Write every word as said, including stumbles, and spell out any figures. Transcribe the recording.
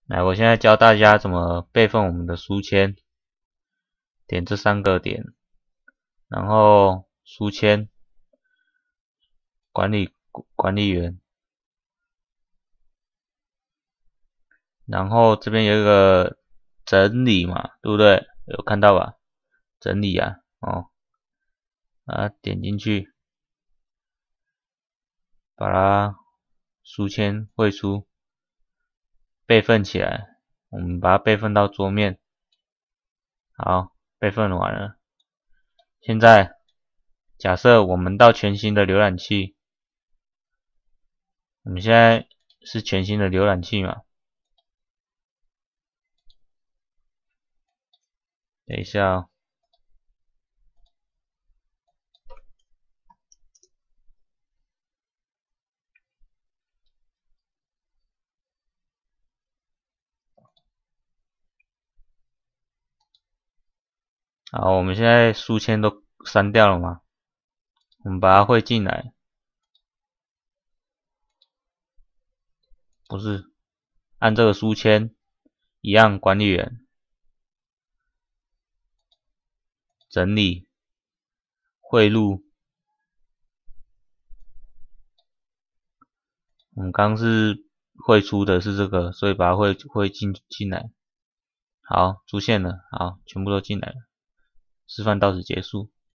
来，我现在教大家怎么备份我们的书签，点这三个点，然后书签管理管理员，然后这边有一个整理嘛，对不对？有看到吧？整理啊，哦，啊，点进去，把它书签汇出，备份起来。我们把它备份到桌面。好，备份完了。现在假设我们到全新的浏览器，我们现在是全新的浏览器嘛？等一下哦。好，我们现在书签都删掉了嘛？我们把它汇进来，不是按这个书签一样，管理员整理汇入。我们刚是汇出的是这个，所以把它汇汇进进来。好，出现了，好，全部都进来了。示范到此结束。